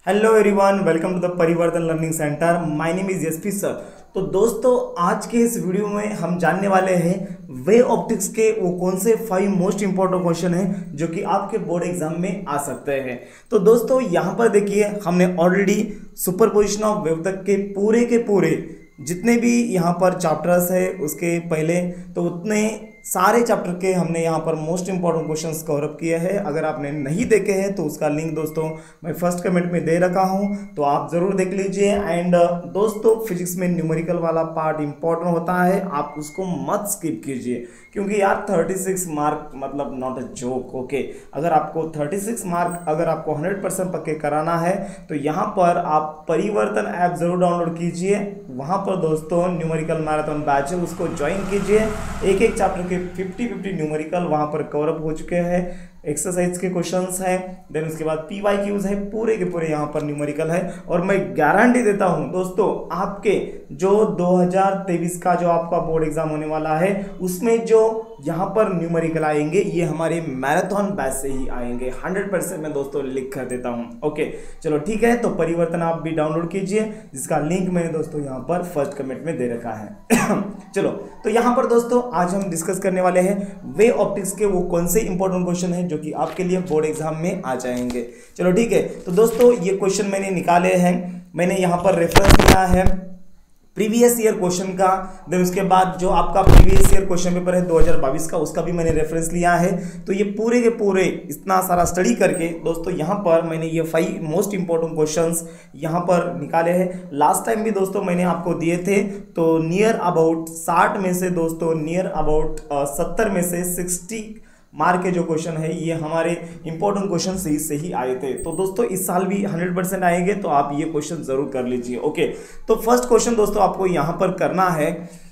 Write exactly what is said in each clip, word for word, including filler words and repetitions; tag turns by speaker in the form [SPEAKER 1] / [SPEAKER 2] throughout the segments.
[SPEAKER 1] Hello everyone, welcome to the Parivartan learning centre. My name is Yashvi sir. तो दोस्तों, आज के इस वीडियो में हम जानने वाले हैं वे ऑप्टिक्स के वो कौन से फाइव मोस्ट इंपॉर्टेंट क्वेश्चन हैं जो कि आपके बोर्ड एग्जाम में आ सकते हैं। तो दोस्तों, यहाँ पर देखिए, हमने ऑलरेडी सुपरपोजिशन ऑफ वेव तक के पूरे के पूरे जितने भी यहाँ पर चैप्टर्स है उसके पहले तो उतने सारे चैप्टर के हमने यहाँ पर most important questions cover up किए हैं। अगर आपने नहीं देखे हैं तो उसका लिंक दोस्तों मैं फर्स्ट कमेंट में दे रखा हूँ, तो आप ज़रूर देख लीजिए। एंड दोस्तों, फिजिक्स में न्यूमेरिकल वाला पार्ट इंपॉर्टेंट होता है, आप उसको मत स्किप कीजिए, क्योंकि यार छत्तीस मार्क मतलब नॉट अ जोक। ओके, अगर आपको छत्तीस मार्क अगर आपको हंड्रेड परसेंट पक्के कराना है तो यहाँ पर आप परिवर्तन ऐप जरूर डाउनलोड कीजिए। वहाँ पर दोस्तों न्यूमेरिकल मैराथन बैच है, उसको ज्वाइन कीजिए। एक एक चैप्टर के फिफ्टी फिफ्टी न्यूमेरिकल वहाँ पर कवर अप हो चुके हैं, एक्सरसाइज के क्वेश्चंस हैं, देन उसके बाद पी वाई क्यूज है, पूरे के पूरे यहाँ पर न्यूमेरिकल है। और मैं गारंटी देता हूँ दोस्तों, आपके जो दो हज़ार तेईस का जो आपका बोर्ड एग्जाम होने वाला है उसमें जो यहाँ पर न्यूमेरिकल आएंगे ये हमारे मैराथन बैच से ही आएंगे, हंड्रेड परसेंट मैं दोस्तों लिख कर देता हूँ। ओके चलो ठीक है, तो परिवर्तन आप भी डाउनलोड कीजिए, जिसका लिंक मैंने दोस्तों यहाँ पर फर्स्ट कमेंट में दे रखा है। चलो, तो यहाँ पर दोस्तों आज हम डिस्कस करने वाले हैं वे ऑप्टिक्स के वो कौन से इंपॉर्टेंट क्वेश्चन है जो कि आपके लिए बोर्ड एग्जाम में आ जाएंगे। चलो ठीक है, तो दोस्तों ये क्वेश्चन मैंने निकाले हैं, मैंने यहाँ पर रेफरेंस लिया है प्रीवियस ईयर क्वेश्चन का, देन उसके बाद जो आपका प्रीवियस ईयर क्वेश्चन पेपर है दो हज़ार बाईस का, उसका भी मैंने रेफरेंस लिया है। तो ये पूरे के पूरे इतना सारा स्टडी करके दोस्तों यहाँ पर मैंने ये फाइव मोस्ट इंपॉर्टेंट क्वेश्चंस यहाँ पर निकाले हैं। लास्ट टाइम भी दोस्तों मैंने आपको दिए थे, तो नियर अबाउट साठ में से दोस्तों नियर अबाउट सत्तर में से सिक्सटी मार्क के जो क्वेश्चन है ये हमारे इंपॉर्टेंट क्वेश्चन से ही से ही आए थे। तो दोस्तों इस साल भी हंड्रेड परसेंट आएंगे, तो आप ये क्वेश्चन जरूर कर लीजिए। ओके, तो फर्स्ट क्वेश्चन दोस्तों आपको यहाँ पर करना है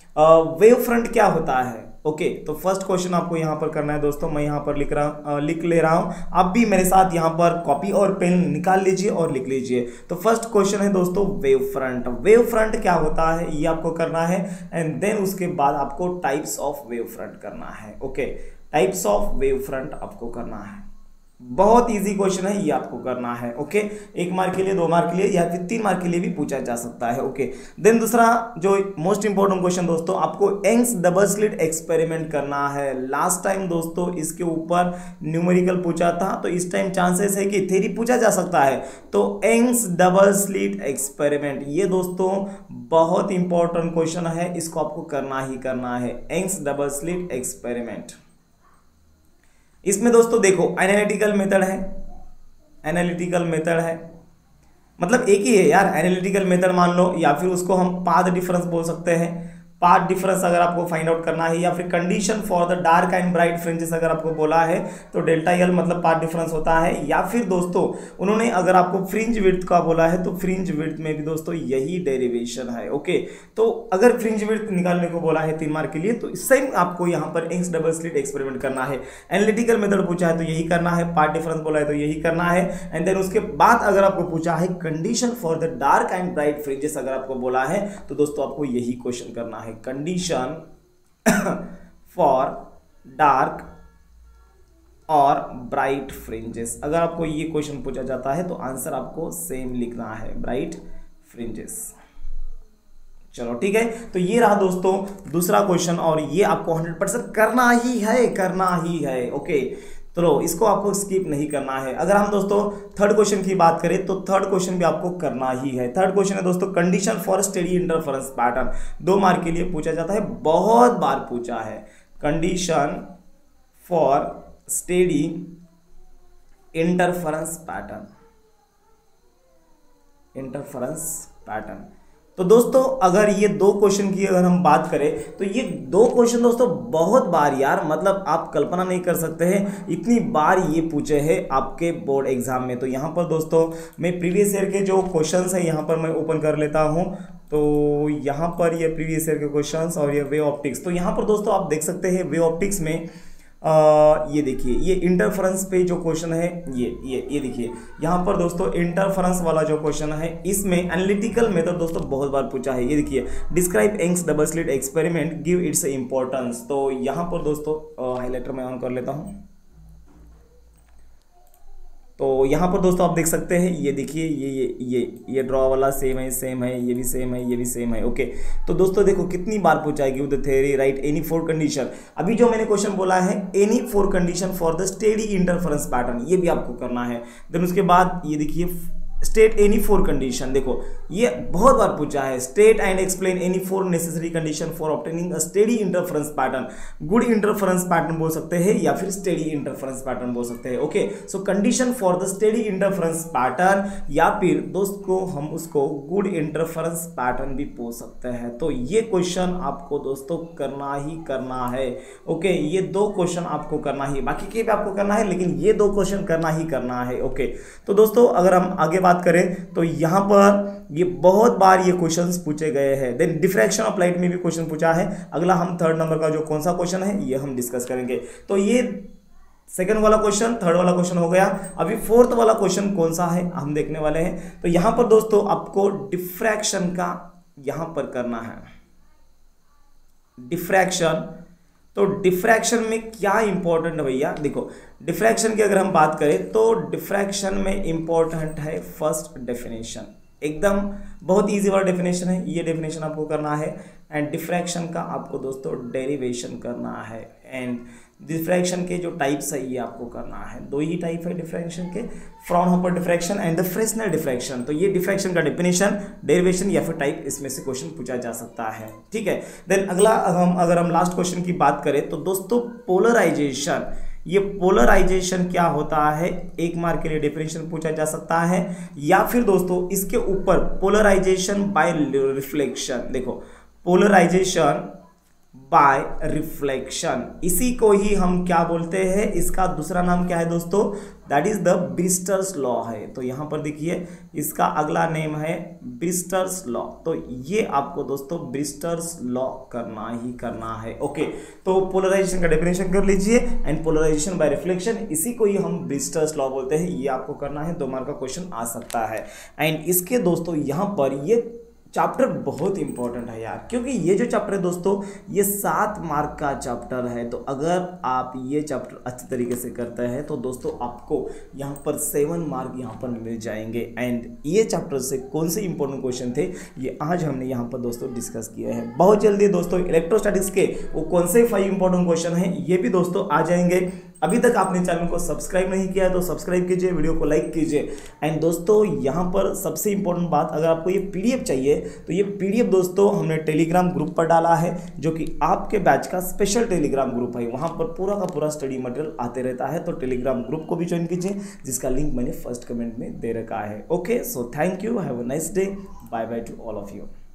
[SPEAKER 1] वेव फ्रंट क्या होता है। ओके okay, तो फर्स्ट क्वेश्चन आपको यहाँ पर करना है दोस्तों, मैं यहाँ पर लिख रहा लिख ले रहा हूँ, आप भी मेरे साथ यहाँ पर कॉपी और पेन निकाल लीजिए और लिख लीजिए। तो फर्स्ट क्वेश्चन है दोस्तों वेव फ्रंट। वेव फ्रंट क्या होता है ये आपको करना है, एंड देन उसके बाद आपको टाइप्स ऑफ वेव फ्रंट करना है। Okay, types of wave front आपको करना है, बहुत इजी क्वेश्चन है ये आपको करना है। ओके, एक मार्क के लिए, दो मार्क के लिए या फिर तीन मार्क के लिए भी पूछा जा सकता है। ओके, देन दूसरा जो मोस्ट इंपॉर्टेंट क्वेश्चन दोस्तों, आपको यंग्स डबल स्लिट एक्सपेरिमेंट करना है। लास्ट टाइम दोस्तों इसके ऊपर न्यूमेरिकल पूछा था, तो इस टाइम चांसेस है कि थ्योरी पूछा जा सकता है। तो यंग्स डबल स्लिट एक्सपेरिमेंट ये दोस्तों बहुत इंपॉर्टेंट क्वेश्चन है, इसको आपको करना ही करना है, यंग्स डबल स्लिट एक्सपेरिमेंट। इसमें दोस्तों देखो एनालिटिकल मेथड है, एनालिटिकल मेथड है मतलब एक ही है यार, एनालिटिकल मेथड मान लो, या फिर उसको हम पाथ डिफरेंस बोल सकते हैं। पाथ डिफरेंस अगर आपको फाइंड आउट करना है, या फिर condition for the dark and bright fringes अगर आपको बोला है तो डेल्टा एल मतलब पाथ डिफरेंस होता है। या फिर दोस्तों उन्होंने अगर आपको फ्रिंज विड्थ का बोला है तो फ्रिंज विड्थ में भी दोस्तों यही डेरिवेशन है। ओके, तो अगर फ्रिंज विड्थ निकालने को बोला है तीन मार्क के लिए तो सेम आपको यहाँ पर यंग्स डबल स्लिट एक्सपेरिमेंट करना है। एनालिटिकल मेथड पूछा है तो यही करना है, पाथ डिफरेंस बोला है तो यही करना है। एंड देन उसके बाद अगर आपको पूछा है condition for the dark and bright fringes अगर आपको बोला है तो दोस्तों आपको यही क्वेश्चन करना है, कंडीशन फॉर डार्क और ब्राइट फ्रिंजेस। अगर आपको ये क्वेश्चन पूछा जाता है तो आंसर आपको सेम लिखना है, ब्राइट फ्रिंजेस। चलो ठीक है, तो ये रहा दोस्तों दूसरा क्वेश्चन, और ये आपको हंड्रेड परसेंट करना ही है, करना ही है। ओके, तो इसको आपको स्किप नहीं करना है। अगर हम दोस्तों थर्ड क्वेश्चन की बात करें तो थर्ड क्वेश्चन भी आपको करना ही है। थर्ड क्वेश्चन है दोस्तों condition for steady interference pattern, दो मार्क के लिए पूछा जाता है, बहुत बार पूछा है। Condition for steady interference pattern, interference pattern. तो दोस्तों अगर ये दो क्वेश्चन की अगर हम बात करें तो ये दो क्वेश्चन दोस्तों बहुत बार यार मतलब आप कल्पना नहीं कर सकते हैं इतनी बार ये पूछे हैं आपके बोर्ड एग्जाम में। तो यहाँ पर दोस्तों मैं प्रीवियस ईयर के जो क्वेश्चंस हैं यहाँ पर मैं ओपन कर लेता हूँ। तो यहाँ पर ये प्रीवियस ईयर के क्वेश्चंस और ये वे ऑप्टिक्स, तो यहाँ पर दोस्तों आप देख सकते हैं वे ऑप्टिक्स में आ, ये देखिए ये इंटरफेरेंस पे जो क्वेश्चन है ये ये ये देखिए यहाँ पर दोस्तों इंटरफेरेंस वाला जो क्वेश्चन है इसमें एनालिटिकल मेथड दोस्तों बहुत बार पूछा है। ये देखिए describe Young's double slit experiment, give its importance. तो यहाँ पर दोस्तों हाईलाइटर मैं ऑन कर लेता हूँ। तो यहाँ पर दोस्तों आप देख सकते हैं, ये देखिए ये ये ये ये ड्रॉ वाला सेम है सेम है, ये भी सेम है ये भी सेम है। ओके, तो दोस्तों देखो कितनी बार पूछाएगी with the theory write any four condition. अभी जो मैंने क्वेश्चन बोला है any four condition for the steady interference pattern, ये भी आपको करना है। देन उसके बाद ये देखिए स्टेट एनी फोर कंडीशन, देखो ये बहुत बार पूछा है, state and explain any four necessary condition for obtaining a steady interference pattern. Good interference pattern बोल सकते हैं या फिर स्टेडी इंटरफेरेंस पैटर्न बोल सकते हैं। Okay, so condition for the steady interference pattern या फिर दोस्त को हम उसको गुड इंटरफेरेंस पैटर्न भी बोल सकते हैं। तो ये क्वेश्चन आपको दोस्तों करना ही करना है। ओके, ये दो क्वेश्चन आपको करना ही, बाकी के भी आपको करना है लेकिन ये दो क्वेश्चन करना ही करना है। ओके, तो दोस्तों अगर हम आगे बात करें तो यहां पर ये बहुत बार ये क्वेश्चंस पूछे गए हैं। देन डिफ्रैक्शन ऑफ लाइट में भी क्वेश्चन पूछा है। अगला हम थर्ड नंबर का जो कौन सा क्वेश्चन है ये हम डिस्कस करेंगे। तो ये सेकंड वाला क्वेश्चन, थर्ड वाला क्वेश्चन हो गया। अभी फोर्थ वाला क्वेश्चन कौन सा है हम देखने वाले हैं। तो यहां पर दोस्तों आपको डिफ्रैक्शन का यहां पर करना है, डिफ्रैक्शन। तो डिफ्रैक्शन में क्या इंपॉर्टेंट है भैया, देखो डिफ्रैक्शन की अगर हम बात करें तो डिफ्रैक्शन में इंपॉर्टेंट है फर्स्ट डेफिनेशन, एकदम बहुत इजी वाला डेफिनेशन है, ये डेफिनेशन आपको करना है। एंड डिफ्रैक्शन का आपको दोस्तों डेरिवेशन करना है। एंड डिफ्रैक्शन के जो टाइप्स है ये आपको करना है, दो ही टाइप है डिफ्रैक्शन के, Fraunhofer diffraction and the Fresnel diffraction. तो ये डिफ्रैक्शन का डेफिनेशन, डेरिवेशन या फिर टाइप, इसमें से क्वेश्चन पूछा जा सकता है। ठीक है, देन अगला हम अगर हम लास्ट क्वेश्चन की बात करें तो दोस्तों पोलराइजेशन, ये पोलराइजेशन क्या होता है, एक मार्क के लिए डेफिनेशन पूछा जा सकता है या फिर दोस्तों इसके ऊपर पोलराइजेशन बाय रिफ्लेक्शन। देखो पोलराइजेशन बाय रिफ्लेक्शन, इसी को ही हम क्या बोलते हैं, इसका दूसरा नाम क्या है दोस्तों, that is the Brewster's law है। तो यहां पर देखिए इसका अगला नेम है ब्रिस्टर्स लॉ। तो ये आपको दोस्तों ब्रिस्टर्स लॉ करना ही करना है। ओके, तो पोलराइजेशन का डेफिनेशन कर लीजिए एंड पोलराइजेशन बाय रिफ्लेक्शन, इसी को ही हम ब्रिस्टर्स लॉ बोलते हैं। ये आपको करना है, दो मार्क का क्वेश्चन आ सकता है। एंड इसके दोस्तों यहां पर ये चैप्टर बहुत इंपॉर्टेंट है यार, क्योंकि ये जो चैप्टर है दोस्तों ये सात मार्क का चैप्टर है। तो अगर आप ये चैप्टर अच्छे तरीके से करते हैं तो दोस्तों आपको यहाँ पर सेवन मार्क यहाँ पर मिल जाएंगे। एंड ये चैप्टर से कौन से इंपॉर्टेंट क्वेश्चन थे ये आज हमने यहाँ पर दोस्तों डिस्कस किया है। बहुत जल्दी दोस्तों इलेक्ट्रोस्टैटिक्स के वो कौन से फाइव इंपॉर्टेंट क्वेश्चन हैं ये भी दोस्तों आ जाएंगे। अभी तक आपने चैनल को सब्सक्राइब नहीं किया है तो सब्सक्राइब कीजिए, वीडियो को लाइक कीजिए। एंड दोस्तों यहाँ पर सबसे इंपॉर्टेंट बात, अगर आपको ये पीडीएफ चाहिए तो ये पीडीएफ दोस्तों हमने टेलीग्राम ग्रुप पर डाला है, जो कि आपके बैच का स्पेशल टेलीग्राम ग्रुप है। वहाँ पर पूरा का पूरा स्टडी मटेरियल आते रहता है, तो टेलीग्राम ग्रुप को भी ज्वाइन कीजिए, जिसका लिंक मैंने फर्स्ट कमेंट में दे रखा है। Okay, so thank you, have a nice day, bye bye to all of you.